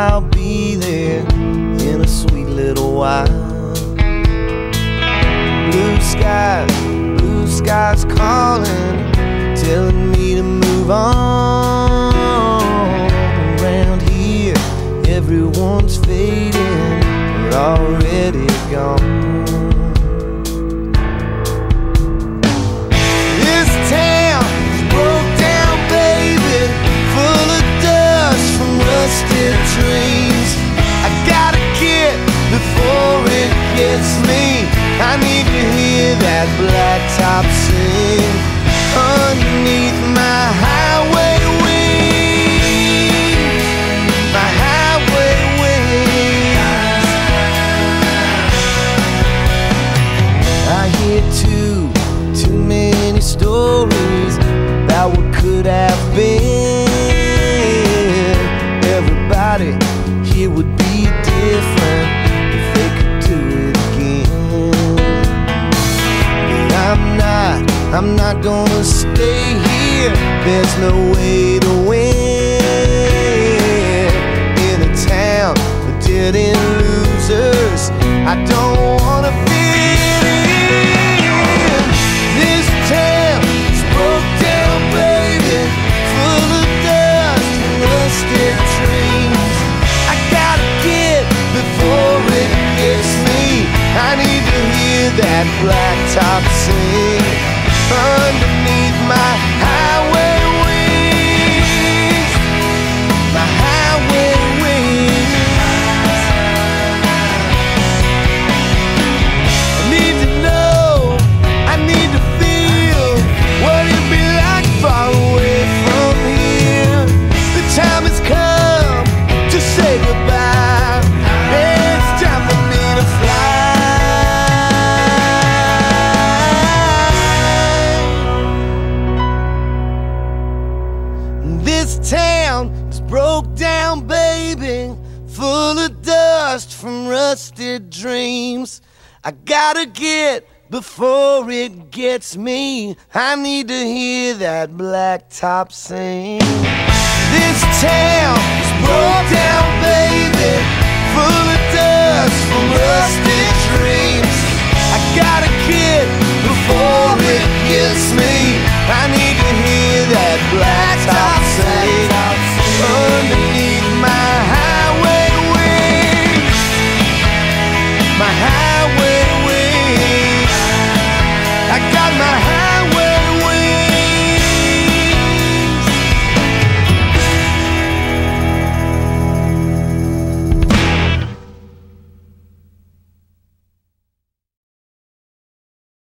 I'll be there in a sweet little while. Blue skies calling, telling me to move on. Around here, everyone's fading, we're already gone. This town is broke down, baby, full of dust from rusted dreams. I gotta get before it gets me. I need to hear that blacktop sing underneath my highway wings, my highway wings. I hear too many stories about what could have been. Everybody here would be different if they could do it again. I'm not gonna stay here, there's no way to win. In a town of dead-end losers, I don't wanna fit in. This town is broke down, baby, full of dust and rusted dreams. I gotta get before it gets me. I need to hear that blacktop sing underneath my highway wings, my highway wings. I need to know, I need to feel what it'd be like far away from here. The time has come to say goodbye. It's time for me to fly. This town is broke down, baby, full of dust from rusted dreams. I gotta get before it gets me. I need to hear that blacktop sing. This town is broke down, baby, full of dust from rusted dreams. I gotta get before it gets me. I need to hear that blacktop